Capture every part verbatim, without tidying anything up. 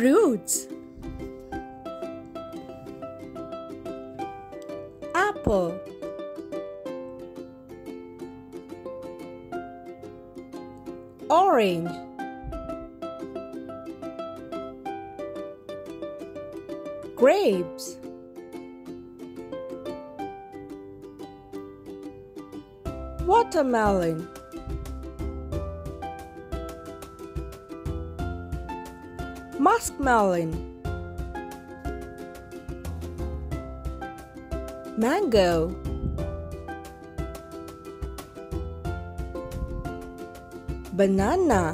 Fruits. Apple. Orange. Grapes. Watermelon. Muskmelon. Mango. Banana.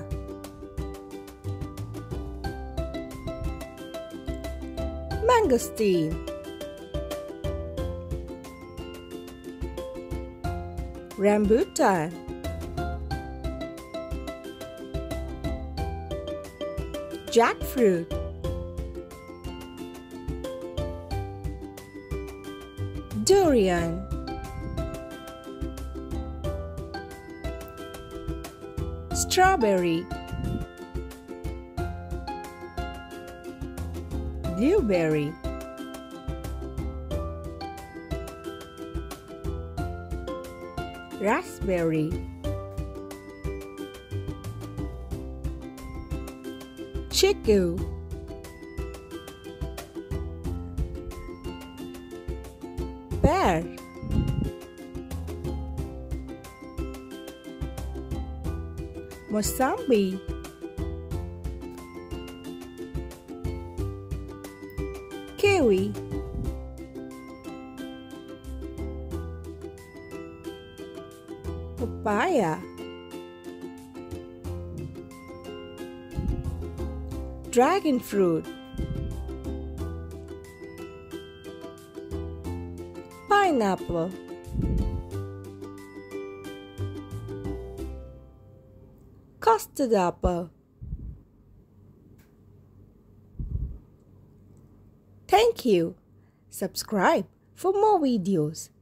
Mangosteen. Rambutan. Jackfruit. Durian. Strawberry. Blueberry. Raspberry. Chiku. Pear. Mosambi. Kiwi. Papaya. Dragon fruit. Pineapple. Custard apple. Thank you. Subscribe for more videos.